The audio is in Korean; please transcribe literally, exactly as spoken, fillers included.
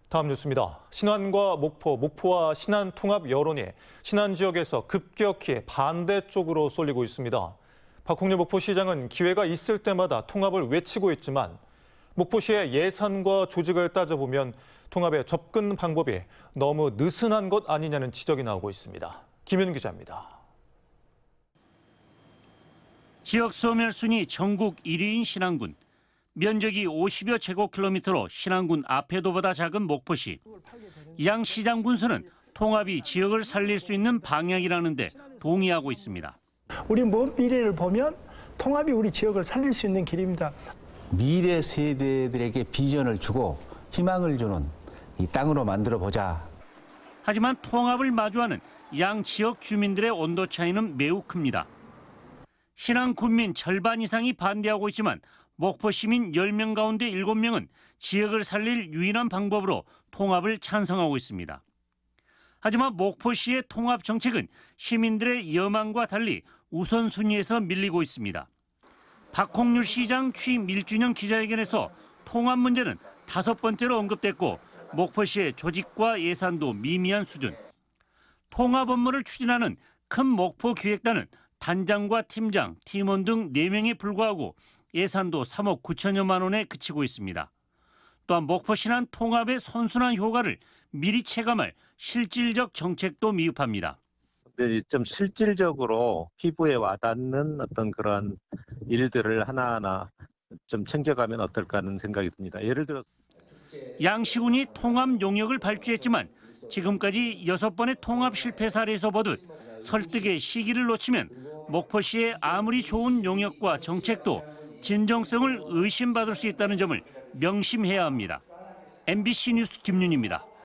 다음 뉴스입니다. 신안과 목포, 목포와 신안 통합 여론이 신안 지역에서 급격히 반대쪽으로 쏠리고 있습니다. 박홍렬 목포시장은 기회가 있을 때마다 통합을 외치고 있지만 목포시의 예산과 조직을 따져보면 통합의 접근 방법이 너무 느슨한 것 아니냐는 지적이 나오고 있습니다. 김윤 기자입니다. 지역 소멸 순위 전국 일 위인 신안군. 면적이 오십여 제곱킬로미터로 신안군 아패도보다 작은 목포시. 양 시장 군수는 통합이 지역을 살릴 수 있는 방향이라는데 동의하고 있습니다. 우리 먼 미래를 보면 통합이 우리 지역을 살릴 수 있는 길입니다. 미래 세대들에게 비전을 주고 희망을 주는 이 땅으로 만들어 보자. 하지만 통합을 마주하는 양 지역 주민들의 온도 차이는 매우 큽니다. 신안 군민 절반 이상이 반대하고 있지만 목포 시민 열 명 가운데 일곱 명은 지역을 살릴 유일한 방법으로 통합을 찬성하고 있습니다. 하지만 목포시의 통합 정책은 시민들의 여망과 달리 우선순위에서 밀리고 있습니다. 박홍률 시장 취임 일 주년 기자회견에서 통합 문제는 다섯 번째로 언급됐고 목포시의 조직과 예산도 미미한 수준. 통합 업무를 추진하는 큰 목포기획단은 단장과 팀장, 팀원 등 네 명에 불과하고 예산도 삼억 구천여만 원에 그치고 있습니다. 또한 목포 신안 통합의 선순환 효과를 미리 체감할 실질적 정책도 미흡합니다. 좀 실질적으로 피부에 와닿는 어떤 그런 일들을 하나하나 좀 챙겨가면 어떨까 하는 생각이 듭니다. 예를 들어 양 시군이 통합 용역을 발주했지만 지금까지 여섯 번의 통합 실패 사례에서 보듯 설득의 시기를 놓치면 목포시의 아무리 좋은 용역과 정책도 진정성을 의심받을 수 있다는 점을 명심해야 합니다. 엠비씨 뉴스 김윤희입니다.